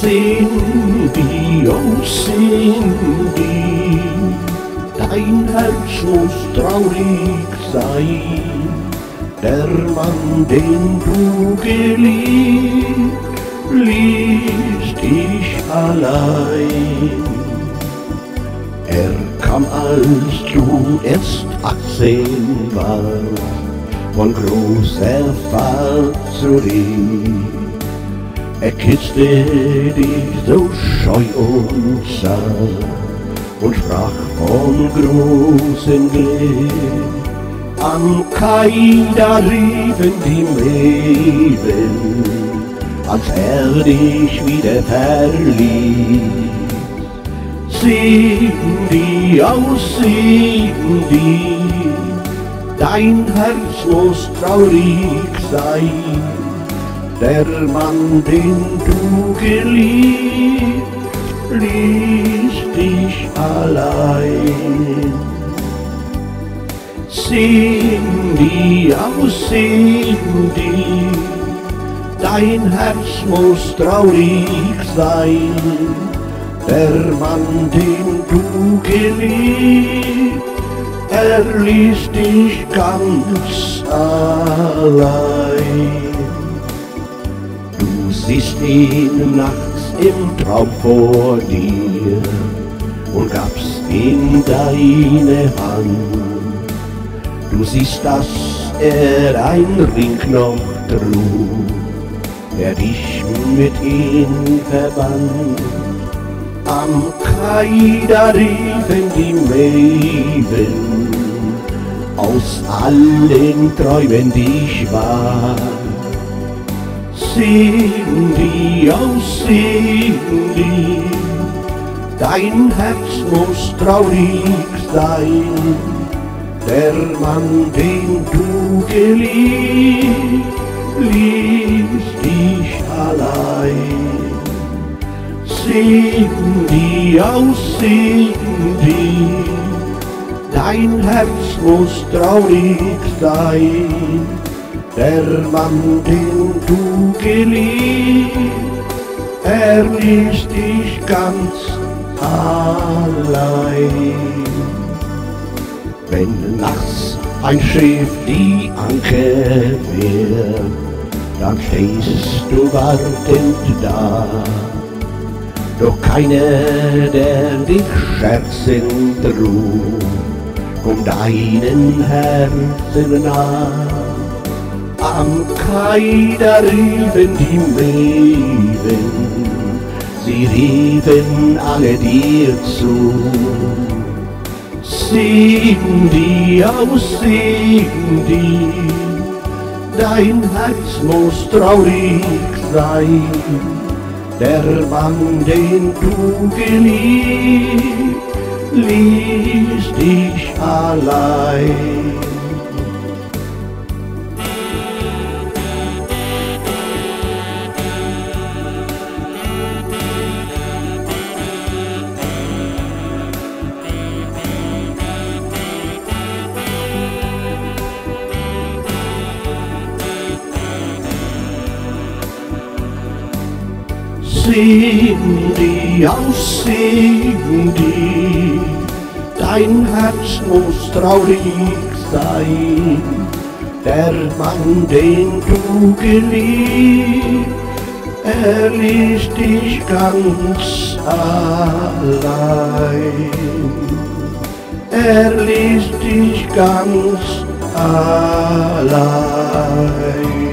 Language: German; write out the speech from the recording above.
Cindy, oh Cindy, dein Herz muss traurig sein. Der Mann, den du geliebt, ließ dich allein. Er kam, als du erst 18 warst, von großer Fahrt zurück. Er küsste dich so scheu und zart und sprach von großem Glück. Am Kai, da riefen die Möwen, als dich wieder verließ. Cindy, oh Cindy, dein Herz muss traurig sein. Der Mann, den du geliebt, ließ dich allein. Cindy, oh Cindy, dein Herz muss traurig sein. Der Mann, den du geliebt, ließ dich ganz allein. Du siehst ihn nachts im Traum vor dir und gabst ihm deine Hand. Du siehst, dass ein Ring noch trug, der dich mit ihm verband. Am Kai, da riefen die Möwen aus allen Träumen dich wahr. Cindy, oh Cindy, dein Herz muss traurig sein. Der Mann, den du geliebt, ließ dich allein. Cindy, oh Cindy, dein Herz muss traurig sein. Der Mann, den du geliebt, ließ dich ganz allein. Wenn nachts ein Schiff die Anker wehrt, dann stehst du wartend da. Doch keiner, der dich scherzend ruft, kommt deinem Herzen nah. Am Kai, da riefen die Möwen, sie riefen alle dir zu. Cindy, oh Cindy, dein Herz muss traurig sein. Der Mann, den du geliebt, ließ dich allein. Cindy, oh Cindy, dein Herz muss traurig sein. Der Mann, den du geliebt, ließ dich ganz allein. Ließ dich ganz allein.